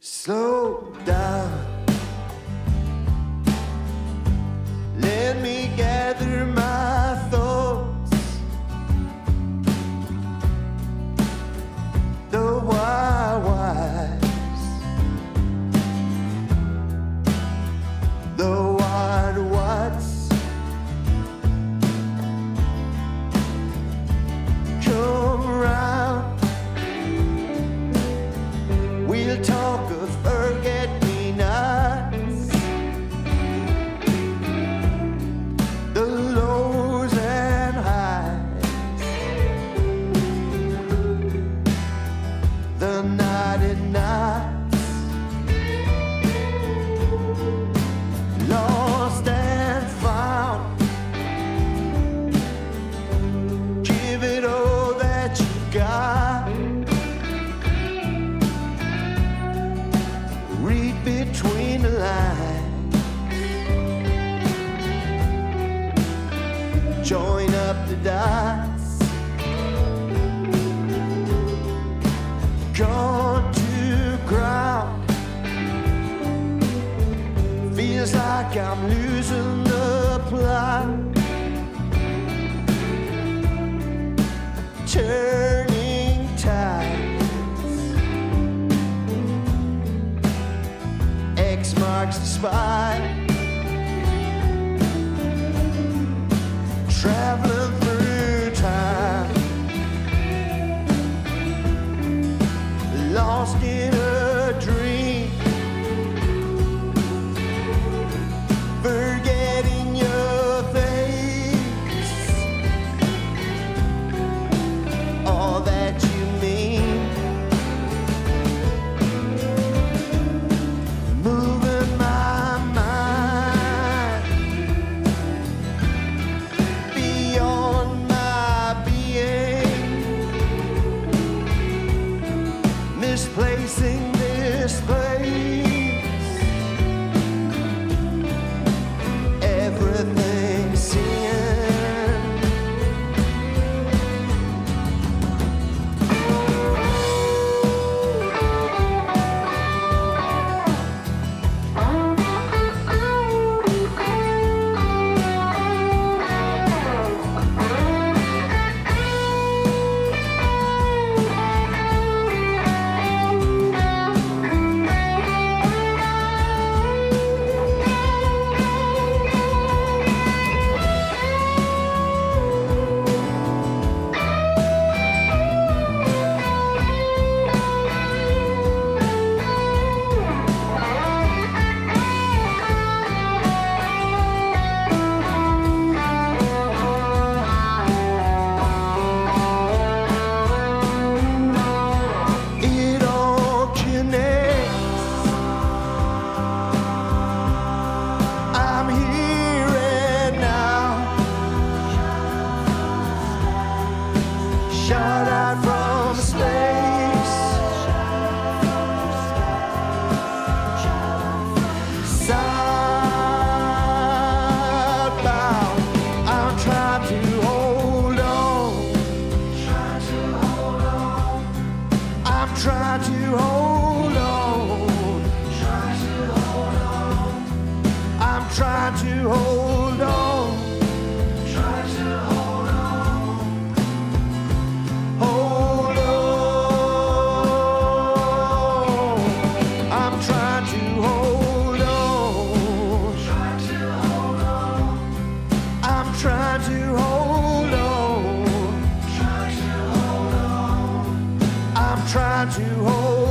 Slow down. Let me gather my thoughts. The wise, the what's come round. We'll talk of forget-me-nots, the lows and highs, the knotted knots, lost and found. Give it all that you got. Read between the lines. Join up the dots. Gone to ground. Feels like I'm losing the plot. Turning tides. X marks the spot. Traveling through time. Lost in a dream. Forgetting your face. All that you mean. Moving my mind beyond my being. Misplacing this place. Everything seeing. It all connects. I'm here and now. Shot out from space. Southbound. I'm trying to hold on. I'm trying to hold on. I'm trying to hold on. Hold on. I'm trying to hold on. I'm trying to hold on. I'm trying to hold